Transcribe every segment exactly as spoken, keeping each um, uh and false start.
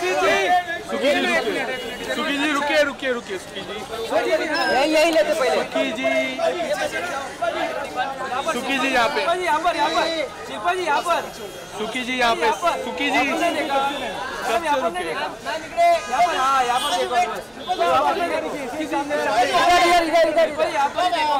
सुखी जी सुखी जी रुकिए रुकिए रुकिए सुखी जी यही यही लेते पहले। सुखी जी सुखी जी यहाँ पे यहाँ पर यहाँ पर शिल्पा जी यहाँ पर सुखी जी यहाँ पे सुखी जी सबसे रुकिए यहाँ पर। हाँ यहाँ पर देखो यहाँ पर देखो।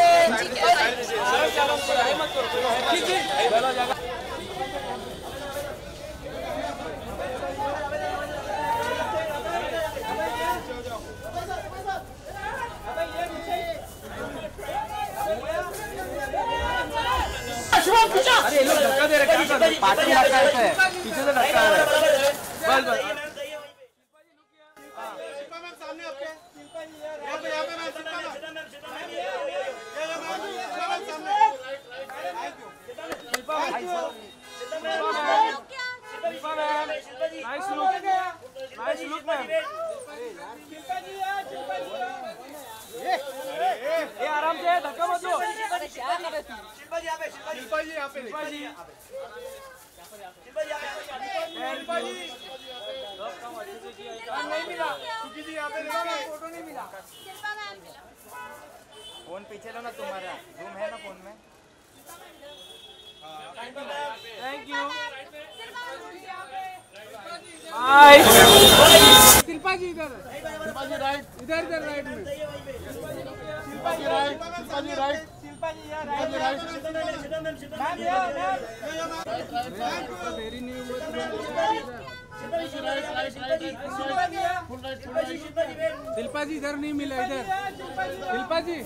अरे लोग धक्का दे रहे हैं पार्टी धक्का है पीछे से धक्का है बस बस शिल्पा मैम सामने आपके यहाँ पे यहाँ पे मैम शिल्पा मैम सामने Shilpa ma'am nice look nice look ma'am. ये आराम से धक्का मत दो। शिल्पा जी यहाँ पे शिल्पा जी यहाँ पे शिल्पा जी शिल्पा जी शिल्पा जी नहीं मिला। सुखी जी यहाँ पे फोटो नहीं मिला। फोन पीछे लो ना तुम्हारा जूम है ना फोन में। Thank you bye. Shilpa ji इधर शिल्पा जी राइट इधर इधर राइट में। शिल्पा जी राइट शिल्पा जी राइट शिल्पा जी यार शिल्पा जी राइट मैम यार मैम देरी नहीं हुई Shilpa ji right right right full right full right Shilpa ji इधर नहीं मिला इधर। शिल्पा जी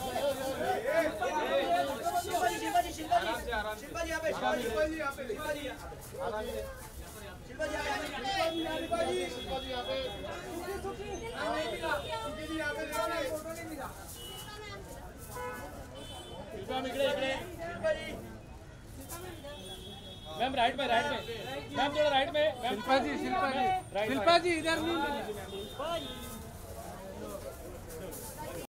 शिल्पा जी शिल्पा जी शिल्पा जी यहाँ पे शिल्पा जी यहाँ पे शिल्पा जी शिल्पा जी शिल्पा जी शिल्पा जी यहाँ पे सुखी जी यहाँ पे फोटो नहीं मिला। शिल्पा मैम इकडे इकडे शिल्पा जी मैम राइट में राइट में मैम थोड़ा राइट में। शिल्पा जी शिल्पा जी शिल्पा जी इधर नहीं मिला।